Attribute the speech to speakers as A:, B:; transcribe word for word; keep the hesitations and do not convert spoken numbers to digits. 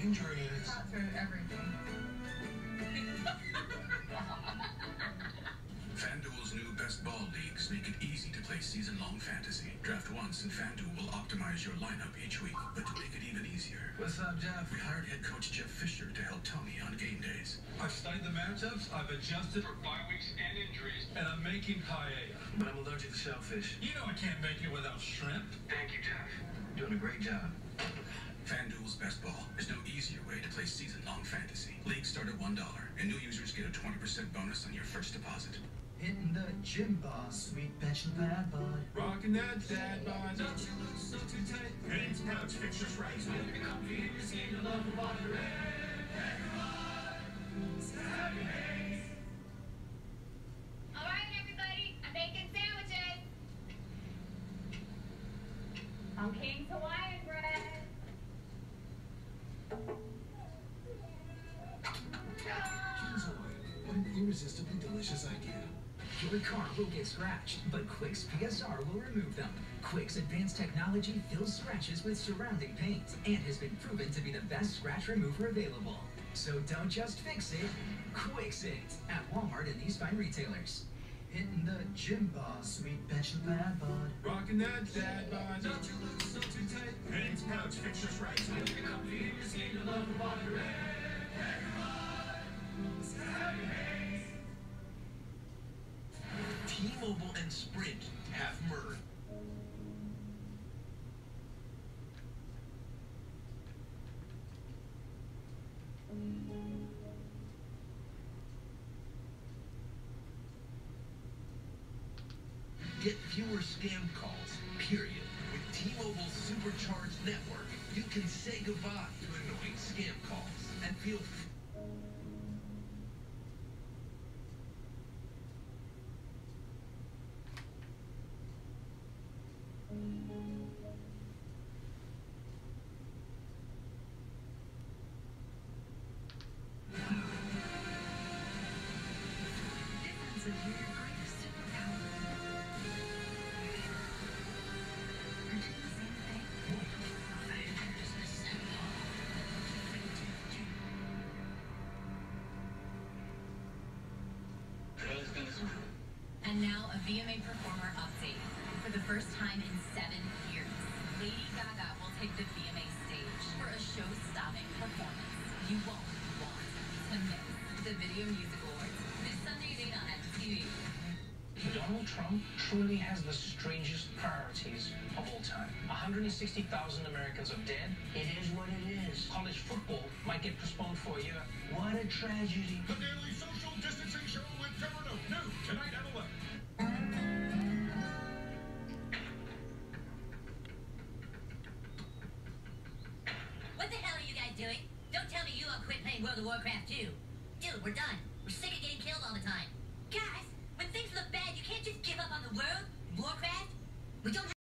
A: injuries.
B: Thought through everything.
C: FanDuel's new best ball leagues make it easy to play season-long fantasy. Draft once and FanDuel will optimize your lineup each week. But to make it even easier,
A: What's up, Jeff?
C: we hired head coach Jeff Fisher to help Tony on game days.
A: I've studied the matchups, I've adjusted
D: For bye weeks and injuries.
A: and I'm making paella. But I'm allergic to shellfish. You know I can't make it without shrimp.
D: Thank you, Jeff.
A: Doing a great job.
C: FanDuel's best ball. There's no easier way to play season-long fantasy. Leagues start at one dollar, and new users get a twenty percent bonus on your first deposit.
E: Hitting the gym boss, sweet bench and bad bud.
A: Rocking that dad bod.
E: Don't you look so too tight?
A: Hands, pouch, fix your stripes.
E: When you're comfy in your skin, you love the body red.
F: All right, everybody, I'm making sandwiches. I'm King's Hawaiian bread.
E: King's Hawaiian, what an irresistibly delicious idea.
G: Your car will get scratched, but Quick's P S R will remove them. Quick's advanced technology fills scratches with surrounding paint and has been proven to be the best scratch remover available. So don't just fix it, Quix it at Walmart and these fine retailers.
E: Hitting the gym boss, sweet bench and bad bud.
A: Rocking that dad bod.
E: Don't you look so too tight?
A: Hands, pouch, fix your stripes.
E: When you're comfy in your skin, you love the body red.
H: T-Mobile and Sprint have merged. Get fewer scam calls, period. With T-Mobile's supercharged network, you can say goodbye to annoying scam calls and feel free.
B: Difference of your greatest superpower. Aren't you the same thing?
I: And now a V M A Performer update. For the first time in seven years, Lady Gaga will take the V M A stage for a show-stopping performance. You won't want to miss the Video Music Awards this Sunday at eight on H D T V.
J: Donald Trump truly has the strangest priorities of all time. one hundred sixty thousand Americans are dead. It is what it is. College football might get postponed for a year. What a tragedy.
A: The Daily Social Distancing Show with Trevor Noah. New tonight at eleven.
K: What the hell are you guys doing? Don't tell me you all quit playing World of Warcraft too. Dude, we're done. We're sick of getting killed all the time. Guys, when things look bad, you can't just give up on the world. Warcraft? We don't